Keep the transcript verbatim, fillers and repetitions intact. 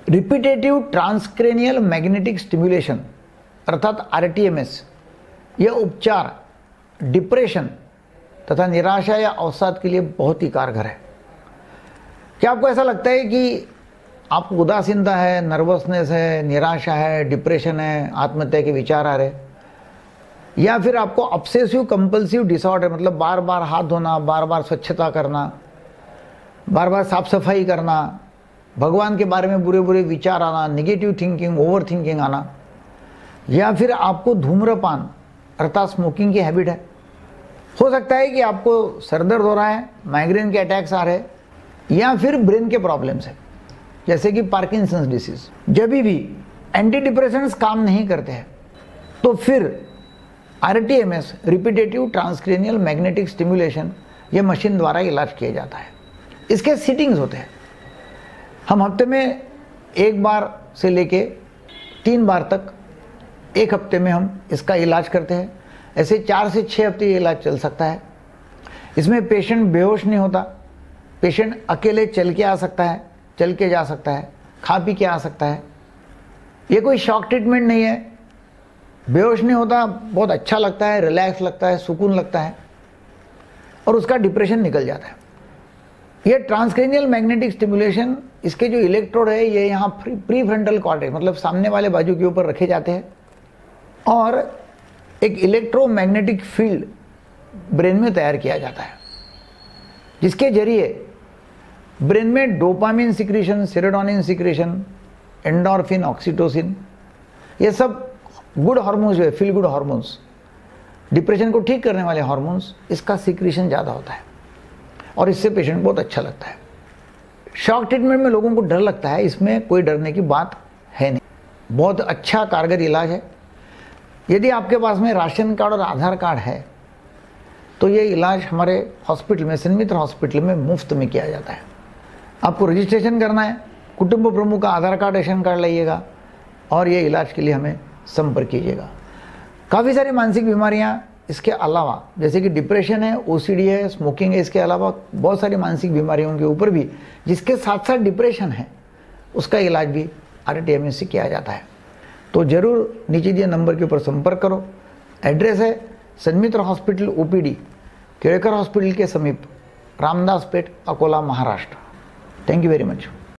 Repetitive transcranial magnetic stimulation अर्थात R T M S, यह उपचार डिप्रेशन तथा निराशा या अवसाद के लिए बहुत ही कारगर है। क्या आपको ऐसा लगता है कि आपको उदासीनता है, नर्वसनेस है, निराशा है, डिप्रेशन है, आत्महत्या के विचार आ रहे, या फिर आपको ऑब्सेसिव कंपल्सिव डिसऑर्डर मतलब बार बार हाथ धोना, बार बार स्वच्छता करना, बार बार साफ सफाई करना, भगवान के बारे में बुरे बुरे विचार आना, निगेटिव थिंकिंग, ओवर थिंकिंग आना, या फिर आपको धूम्रपान अर्थात स्मोकिंग की हैबिट है। हो सकता है कि आपको सरदर्द हो रहा है, माइग्रेन के अटैक्स आ रहे हैं, या फिर ब्रेन के प्रॉब्लम्स है जैसे कि पार्किंसंस डिसीज। जब भी एंटी डिप्रेसेंट्स काम नहीं करते हैं तो फिर R T M S repetitive transcranial magnetic stimulation ये मशीन द्वारा इलाज किया जाता है। इसके सीटिंग्स होते हैं। हम हफ्ते में एक बार से लेके तीन बार तक एक हफ्ते में हम इसका इलाज करते हैं। ऐसे चार से छः हफ्ते ये इलाज चल सकता है। इसमें पेशेंट बेहोश नहीं होता, पेशेंट अकेले चल के आ सकता है, चल के जा सकता है, खा पी के आ सकता है। ये कोई शॉक ट्रीटमेंट नहीं है, बेहोश नहीं होता, बहुत अच्छा लगता है, रिलैक्स लगता है, सुकून लगता है और उसका डिप्रेशन निकल जाता है। ये ट्रांसक्रेनियल मैग्नेटिक स्टिम्युलेशन, इसके जो इलेक्ट्रोड है ये यहाँ प्री फ्रंटल कॉर्टेक्स मतलब सामने वाले बाजू के ऊपर रखे जाते हैं और एक इलेक्ट्रोमैग्नेटिक फील्ड ब्रेन में तैयार किया जाता है, जिसके जरिए ब्रेन में dopamine secretion, serotonin secretion, endorphin, oxytocin, ये सब गुड हार्मोन्स जो है, फील गुड हार्मोन्स, डिप्रेशन को ठीक करने वाले हार्मोन्स, इसका सिक्रीशन ज़्यादा होता है और इससे पेशेंट बहुत अच्छा लगता है। शॉक ट्रीटमेंट में लोगों को डर लगता है, इसमें कोई डरने की बात है नहीं। बहुत अच्छा कारगर इलाज है। यदि आपके पास में राशन कार्ड और आधार कार्ड है तो ये इलाज हमारे हॉस्पिटल में, सन्मित्र हॉस्पिटल में मुफ्त में किया जाता है। आपको रजिस्ट्रेशन करना है, कुटुंब प्रमुख का आधार कार्ड, रेशन कार्ड लाइएगा और ये इलाज के लिए हमें संपर्क कीजिएगा। काफ़ी सारी मानसिक बीमारियां इसके अलावा जैसे कि डिप्रेशन है, ओ सी डी है, स्मोकिंग है, इसके अलावा बहुत सारी मानसिक बीमारियों के ऊपर भी जिसके साथ साथ डिप्रेशन है उसका इलाज भी आर टी एम एस से किया जाता है। तो ज़रूर नीचे दिए नंबर के ऊपर संपर्क करो। एड्रेस है Sanmitra hospital O P D, Kelkar hospital के समीप, Ramdas Peth, Akola, Maharashtra. Thank you very much.